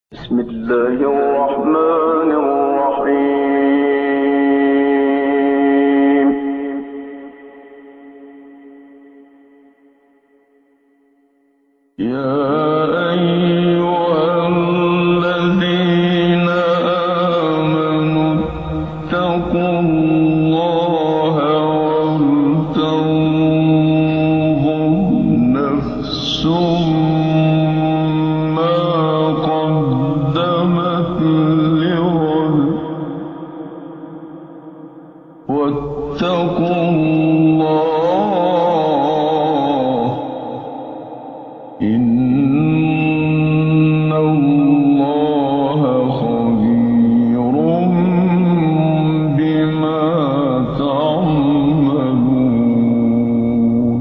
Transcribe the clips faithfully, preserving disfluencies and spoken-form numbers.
بسم الله الرحمن الرحيم. يا أيها الذين آمنوا اتقوا الله ولتنظر نفس واتقوا الله إن الله خبير بما تعملون.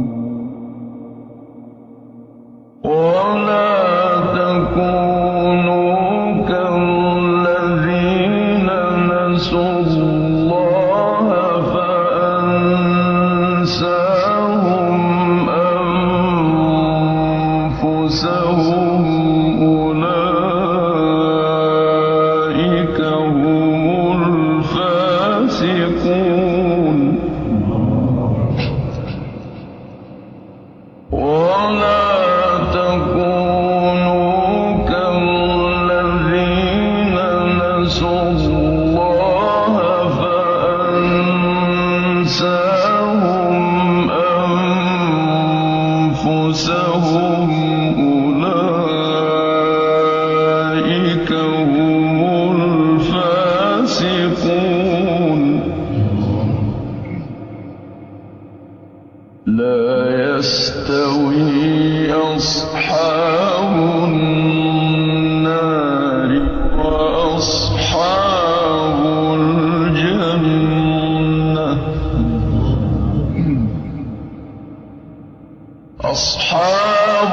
ولا تكونوا كالذين نسوا الله فأنساهم أنفسهم أولئك هم الفاسقون. ولا تكونوا كالذين نسوا الله فأنساهم أنفسهم أولئك هم الفاسقون. لا يستوي أصحاب النار وأصحاب الجنة. أصحاب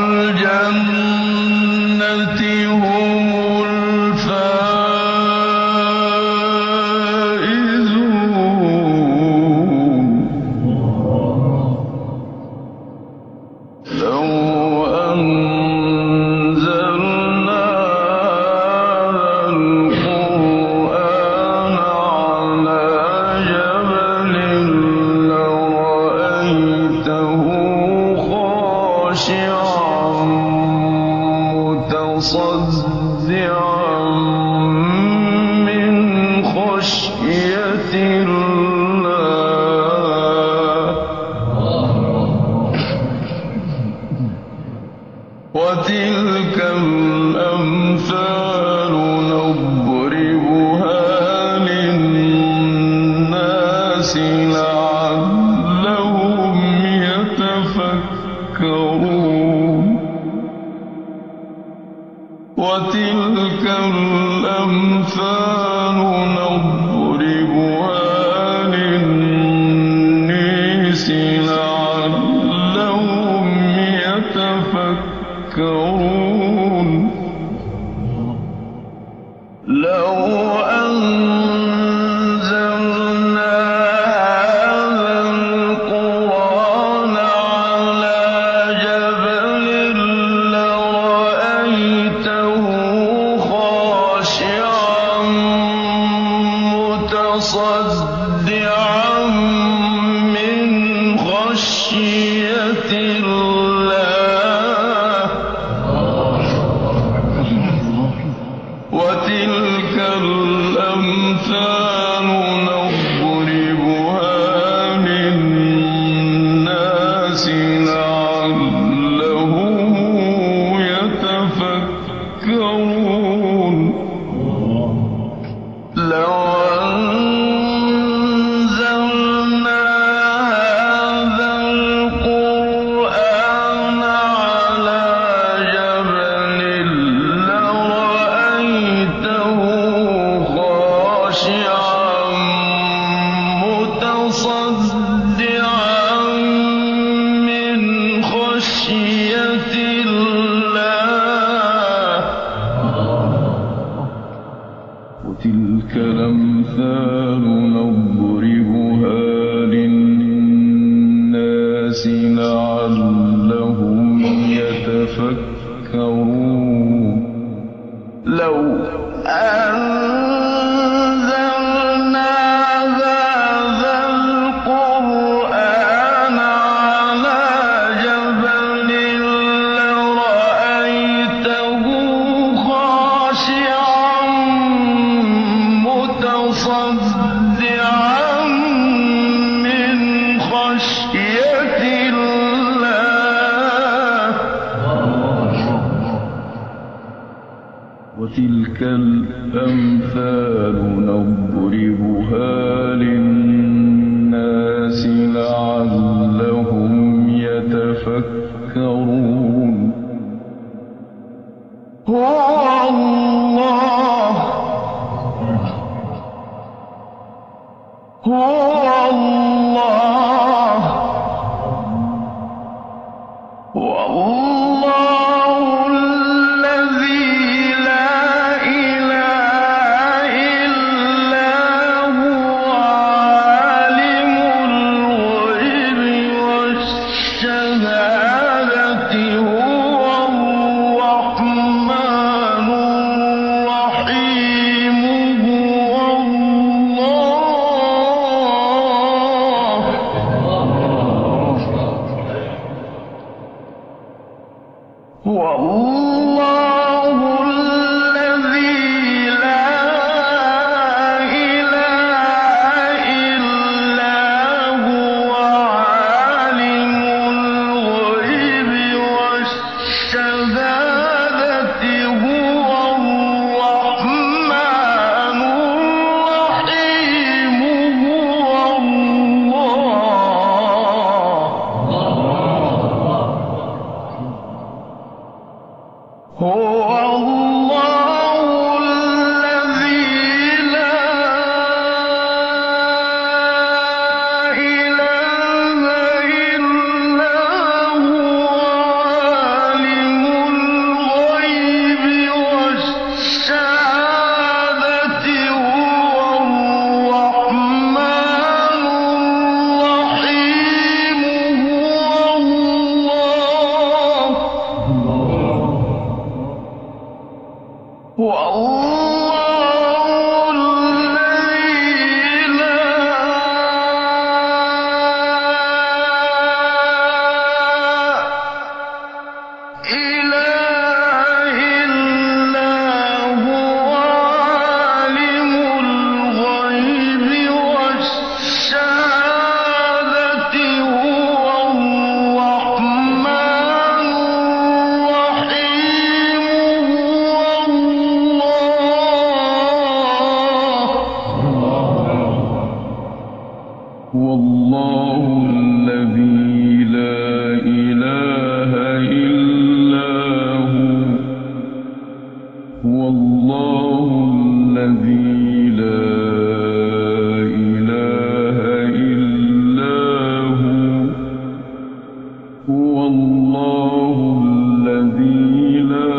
الجنة هم الفائزون. لو أنزلنا هذا القرآن على جبل لرأيته خاشعا متصدعا من خشية الله. وتلك الأمثال نضربها للناس لعلهم يتفكرون. وتلك الأمثال نضربها للناس لعلهم يتفكرون. لو أنزلنا هذا القرآن على جبل لرأيته خاشعا متصدعا من خشية الله. وتلك الأمثال نضربها للناس لعلهم يتفكرون. لو أنزلنا هذا القرآن على جبل لرأيته خاشعا متصدعا من خشية الله. وتلك الأمثال نضربها للناس لعلهم يتفكرون. لو أنزلنا هذا القرآن على جبل لرأيته خاشعا متصدعا من خشية الله. وتلك الأمثال نضربها للناس لعلهم يتفكرون. هو الله هو الله والله الذي لا إله إلا هو عالم الغيب والشهادة هو الرحمن الرحيم. هو الله هو الله الذي لا إله إلا هو عالم الغيب والشهادة هو الرحمن الرحيم. هو الله هو الله الذي لا إله إلا هو عالم الغيب والشهادة هو الرحمن الرحيم. هو الله الذي لا إله إلا هو عالم الغيب والشهادة هو الرحمن الرحيم. هو الله الذي لا إله إلا هو. هو الله الذي لا إله إلا هو. هو الله الذي لا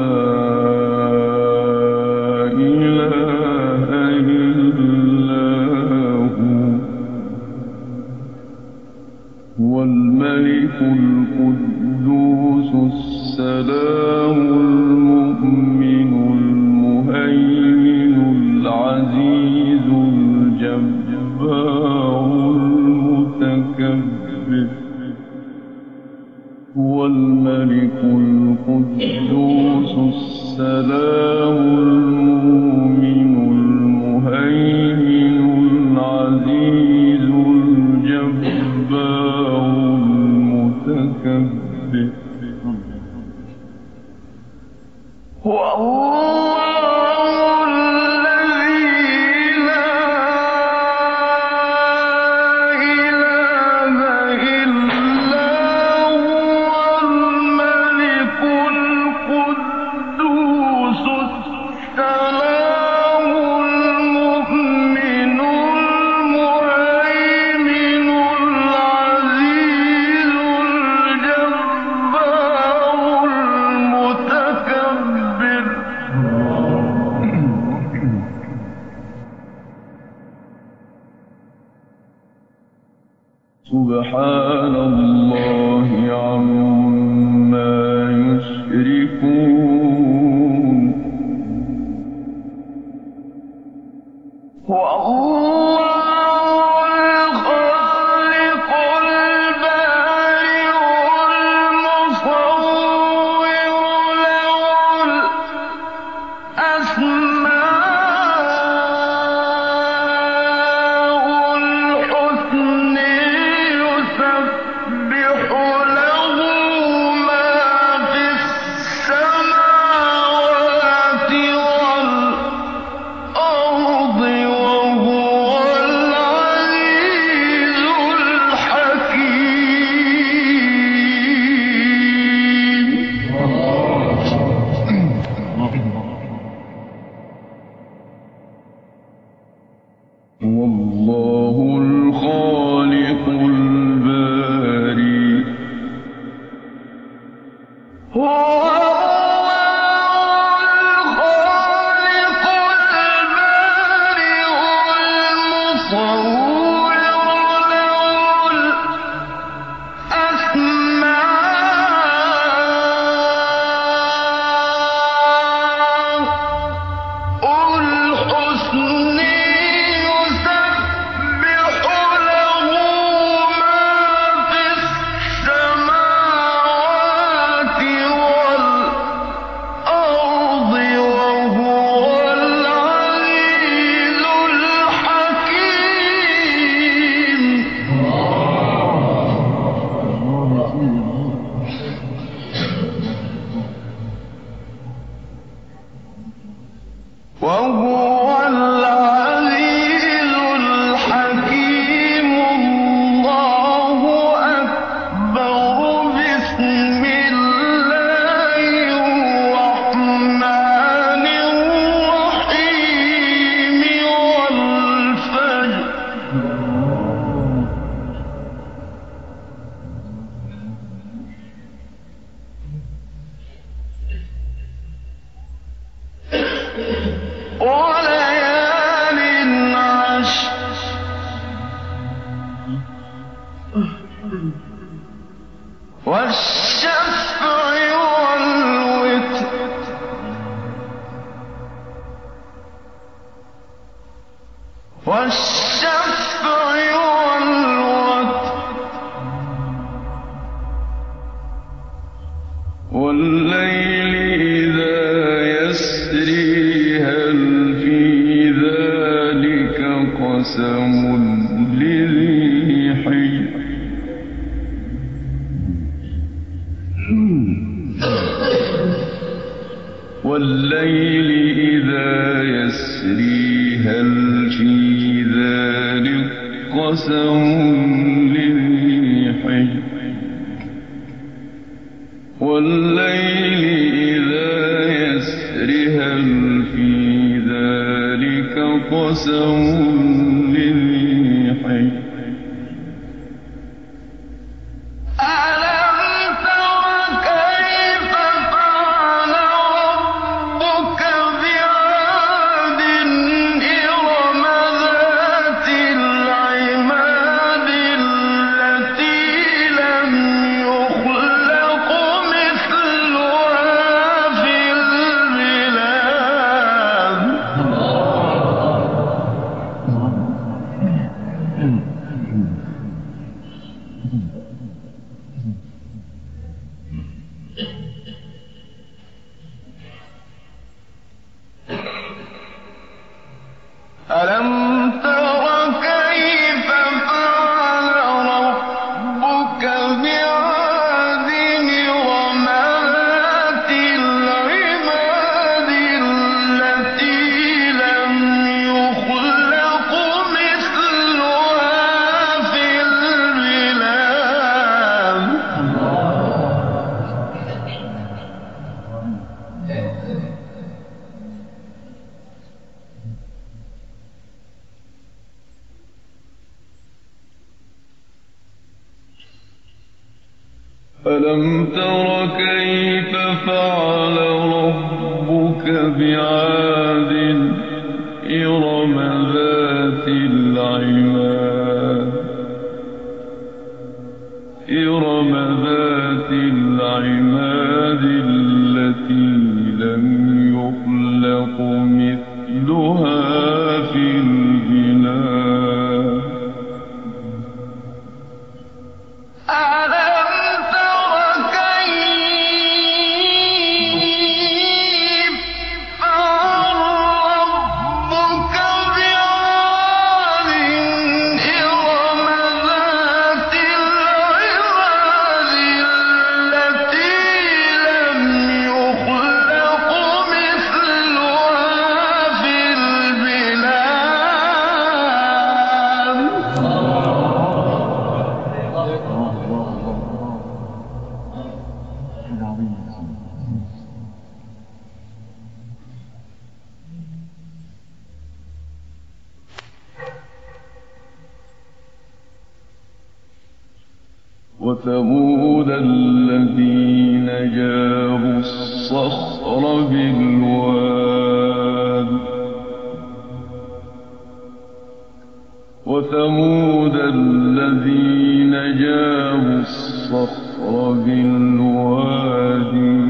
إله إلا هو. هو الملك القدوس السلام المؤمن المهيمن العزيز الجبار المتكبر. هو الملك القدوس السلام المؤمن المهيمن العزيز الجبار المتكبر. هو الله الذي لا إله إلا هو الملك القدوس السلام المؤمن المهيمن العزيز الجبار المتكبر. سبحان الله عما يشركون. ألم تر كيف فعل ربك بعاد إرم ذات العماد إرم ذات العماد التي لم يخلق مثلها في الأرض وثمود الذين جابوا الصخر بالواد وثمود الذين جابوا الصخر بالوادي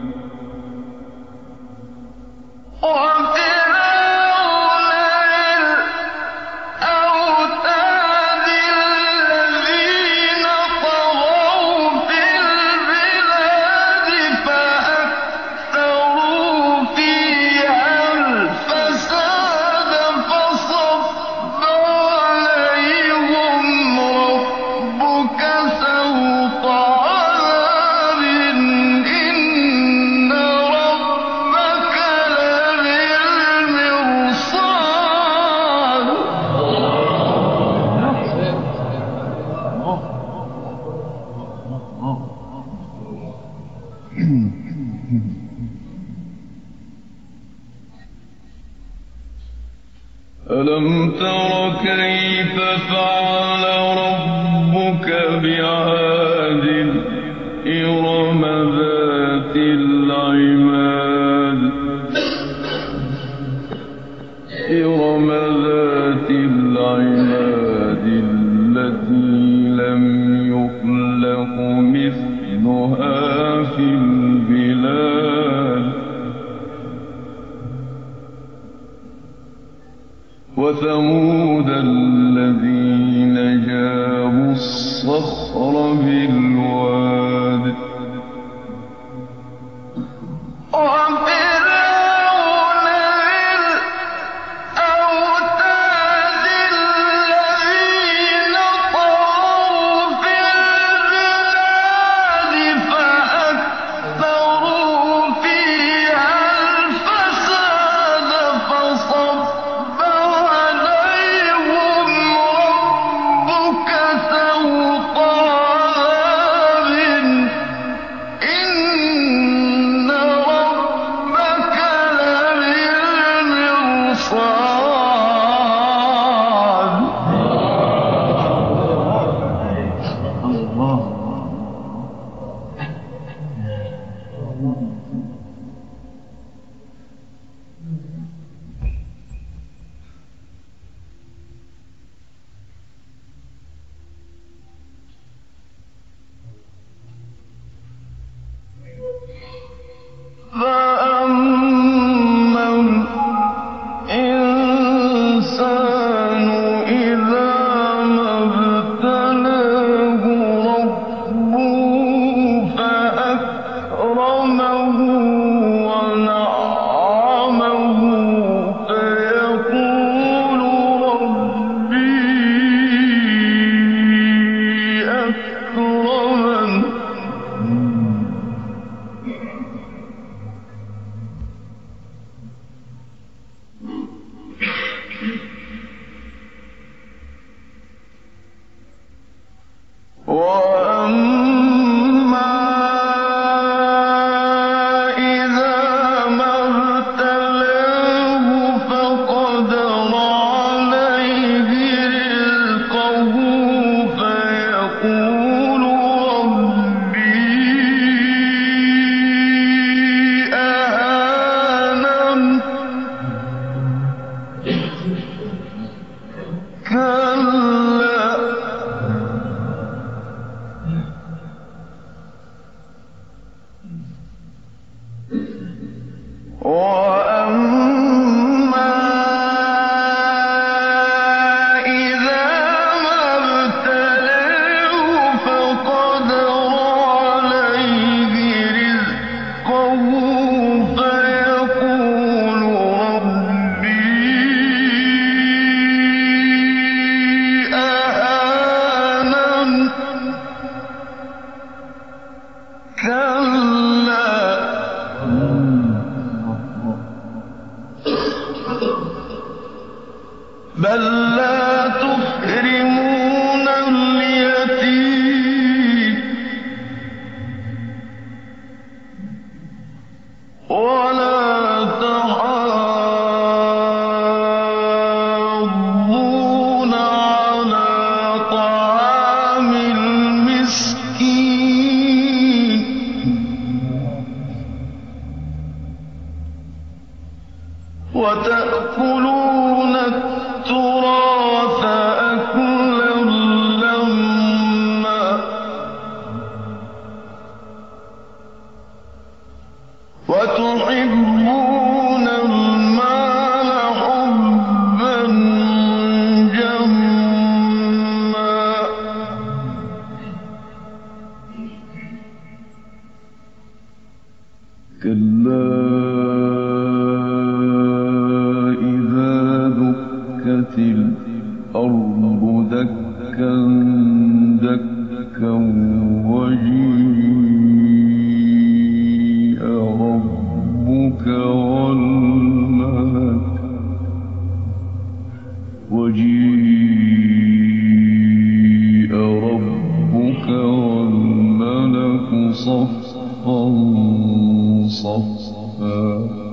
ألم تر كيف فعل ربك بعاد إرم ذات العماد إرم ذات العماد التي لم يخلق مثلها في البلاد وثمود الذين جابوا الصخر بالواد وتأكلون التراث أكلا لما وتحبون المال حبا جما كلا إذا دكت الأرض دكا دكا وجيء ربك والملك وجيء ربك والملك صفا صفا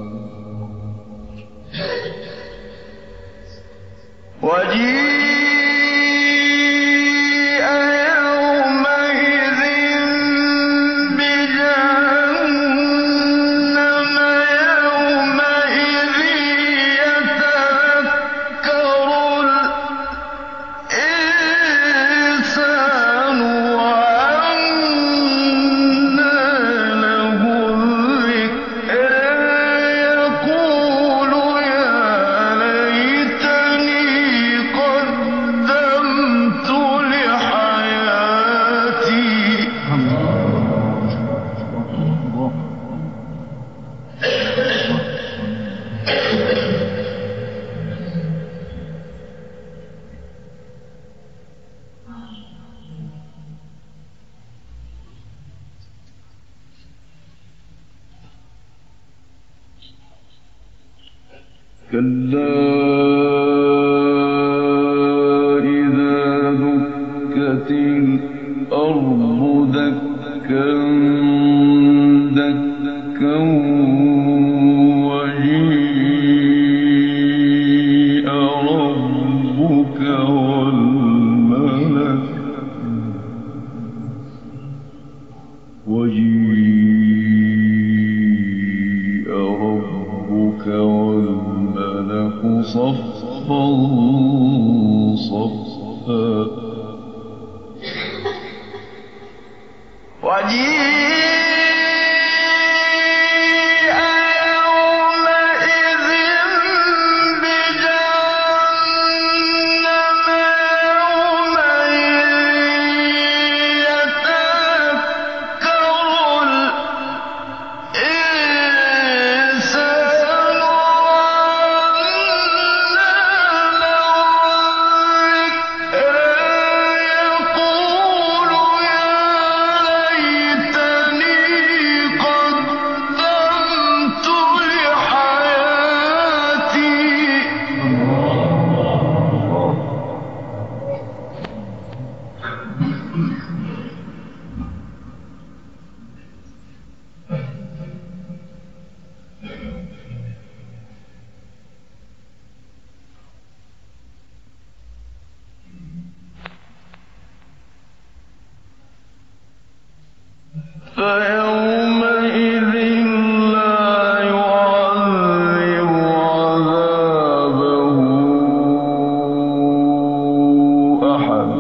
وجيء يومئذ بجهنم يومئذ يتذكر الإنسان وأنى له الذكر يقول يا ليتني قدمت لحياتي كلا إذا دكت الأرض دكا دكا وجيء ربك والملك وجيء ربك والملك صفا صفا وجيء يومئذ بجهنم يومئذ يتذكر الإنسان وأنى له الذكر يقول يا ليتني قدمت لحياتي فيومئذ لا يعذب عذابه أحد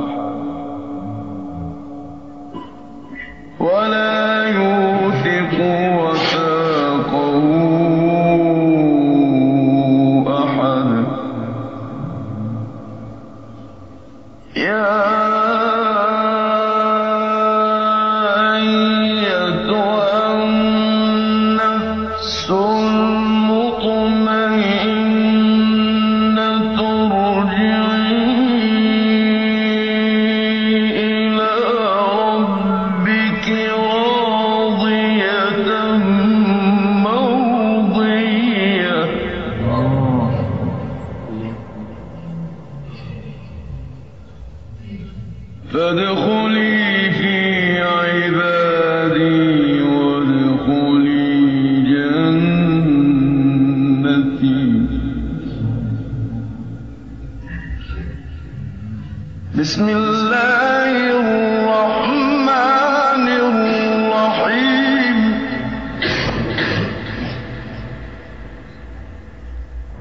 ولا يوثق وثاقه أحد يا أيتها النفس المطمئنة ارجعي إلى ربك راضية مرضية فادخلي في عبادي وادخلي جنتي بسم الله الرحمن الرحيم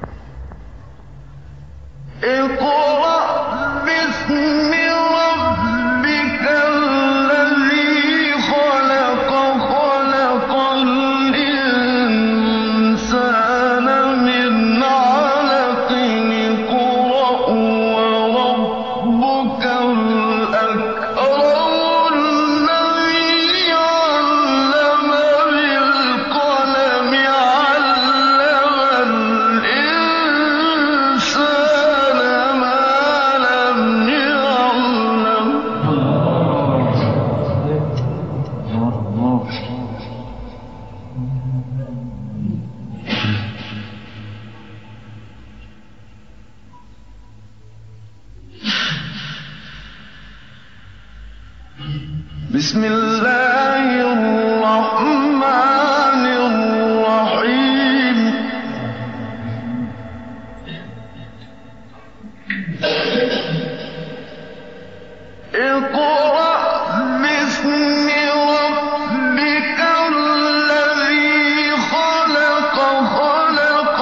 بسم الله الرحمن الرحيم اقرأ باسم ربك الذي خلق خلق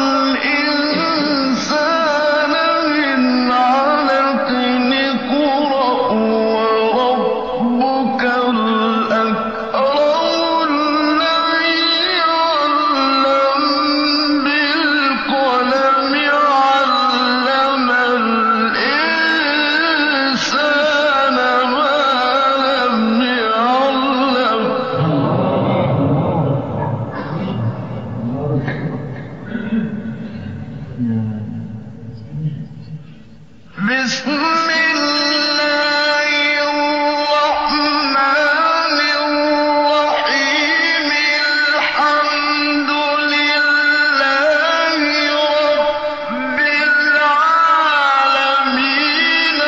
الإنسان من علق اقرأ وربك الأكرم الذي علم بالقلم علم الإنسان ما لم يعلم بسم الله الرحمن الرحيم الحمد لله رب العالمين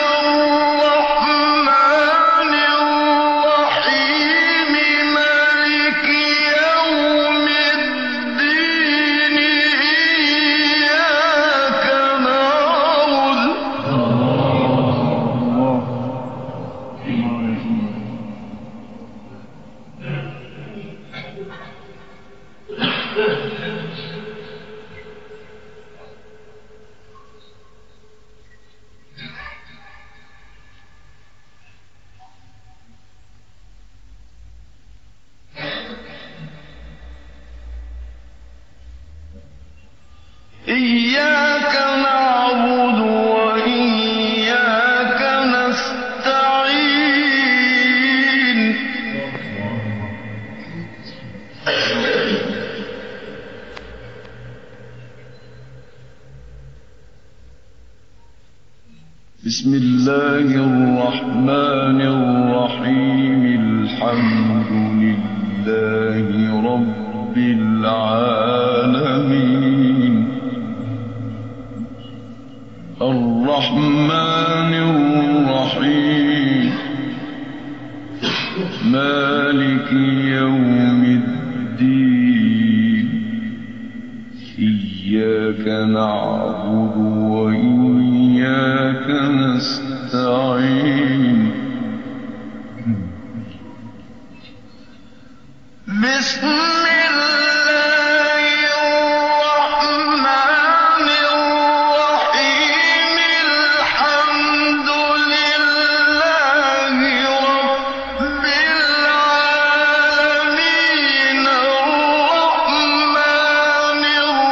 الرحمن الرحيم مالك يوم الدين إياك نعبد إياك نعبد وإياك نستعين بسم الله الرحمن الرحيم الحمد لله رب العالمين الرحمن الرحيم مالك يوم الدين إياك نعبد وإياك نستعين بسم الله الرحمن الرحيم الحمد لله رب العالمين الرحمن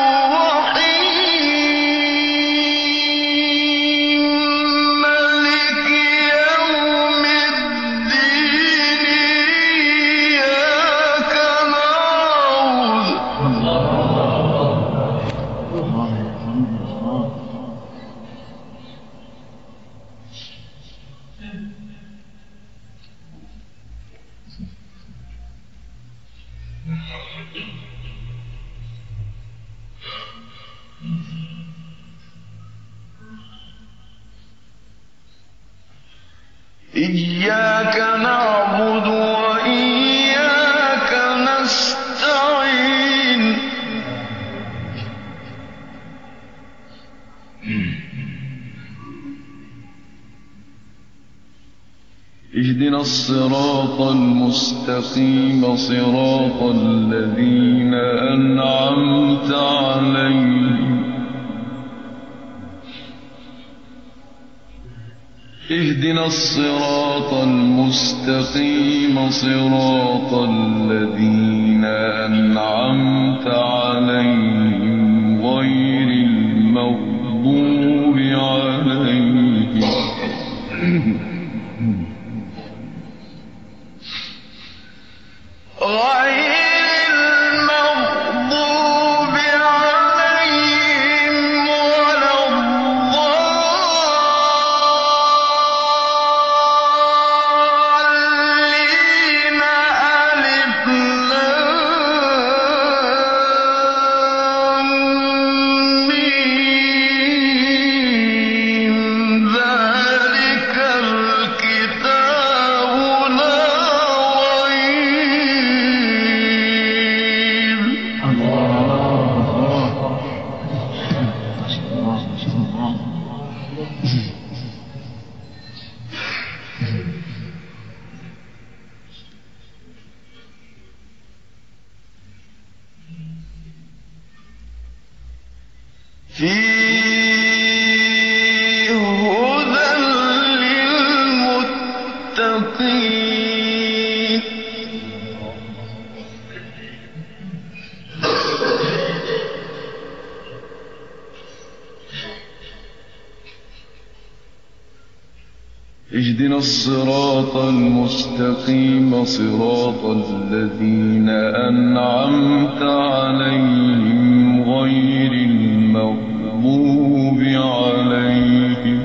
الرحيم مالك يوم الدين إياك إياك نعبد وإياك نستعين اهدنا الصراط المستقيم صراط الذين أنعمت عليهم اهدنا الصراط المستقيم صراط الذين أنعمت عليهم غير المغضوب عليهم غير فيه هدى للمتقين اهدنا الصراط المستقيم صراط الذين أنعمت عليهم غير المغضوب عليهم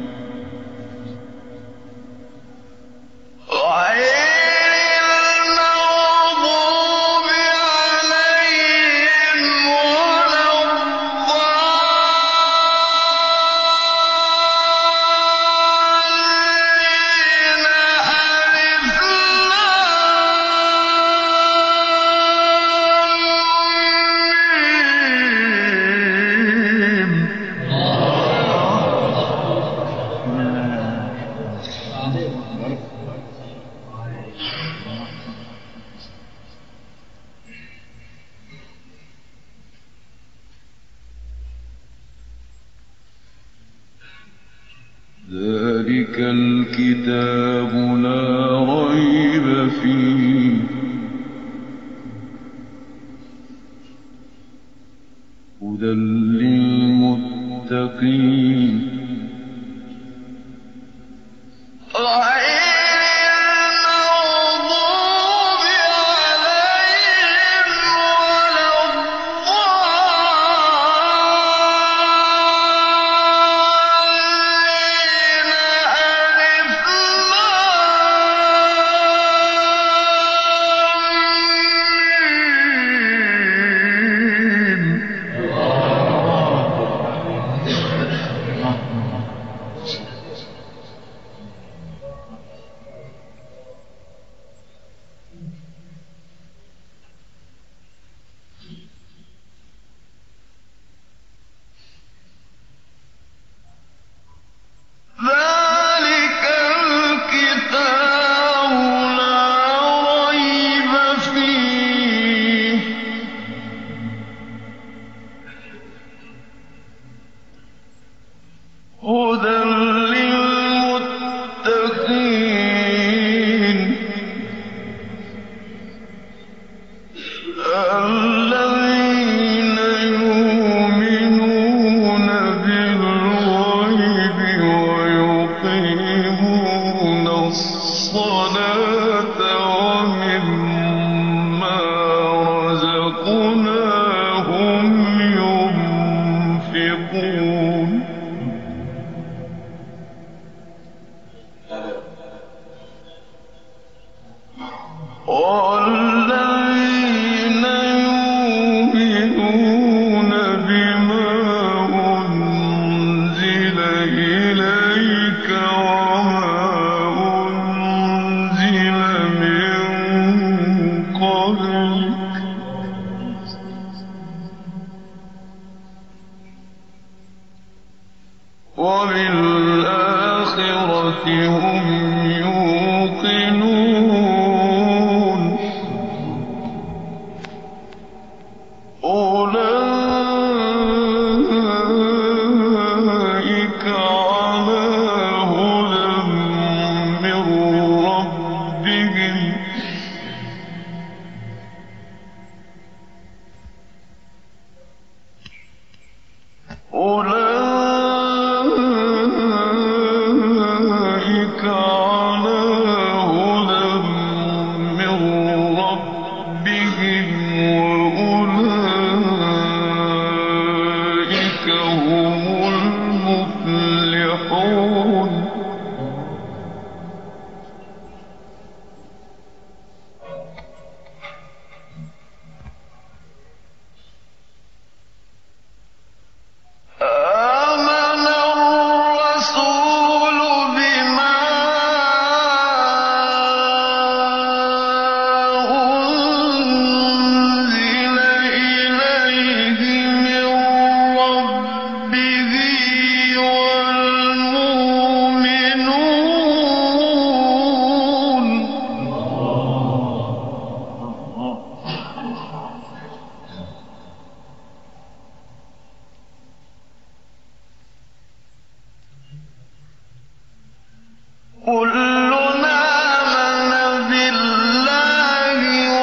ذلك الكتاب لا ريب فيه هدى للمتقين هدى للمتقين الذين يؤمنون بالغيب ويقيمون الصلاة ومما رزقناهم ينفقون والذين يؤمنون بما أنزل إليك وما أنزل من قبلك وبالآخرة هم يوقنون أولئك على هدى أولئك على هدى من ربهم وأولئك هم المفلحون آمن الرسول بما أنزل إليه من ربه والمؤمنون كلنا آمن بالله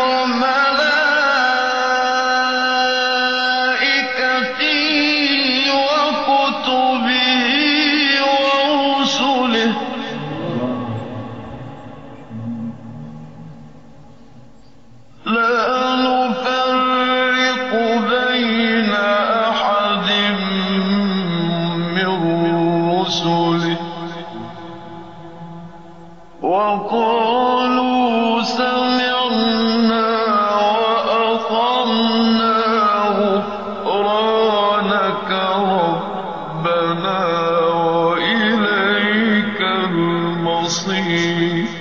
وملائكته وكتبه ورسله لا نفرق بين أحد من رسله وقالوا سمعنا وأطعنا غفرانك ربنا وإليك المصير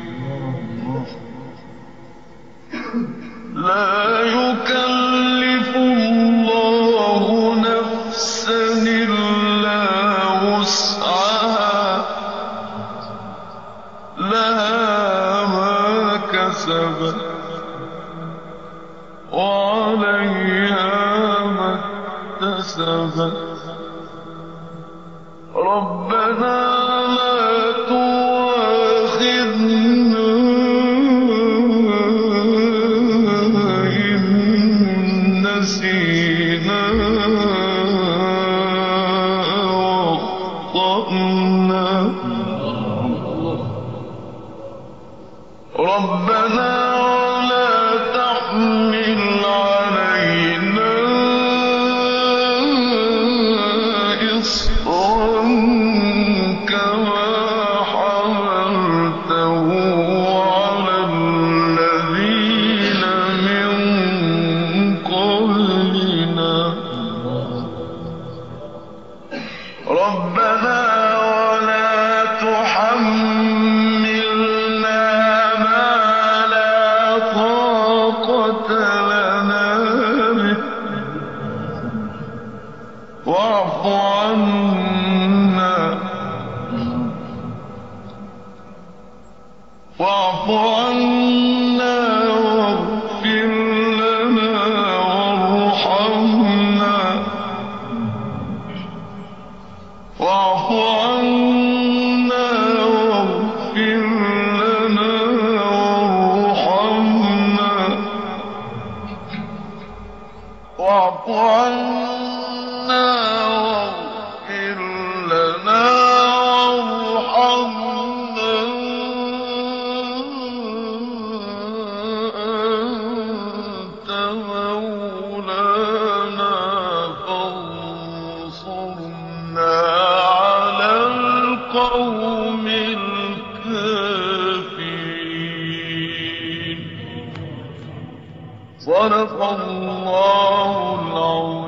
لا يكلف الله نفسا إلا وسعها لها ما كسبت وعليها ما اكتسبت ربنا لا تؤاخذنا إن نسينا وأخطأنا ربنا ولا تحمل علينا إصرا كما حملته على الذين من قبلنا ربنا ولا تحملنا ما لا طاقة لنا به واعف عنا واعف عنا واغفر لنا وارحمنا واعف عنا واغفر لنا وارحمنا واعف عنا واغفر لنا وارحمنا أنت مولانا فانصرنا على القوم الكافرين صدق الله العظيم.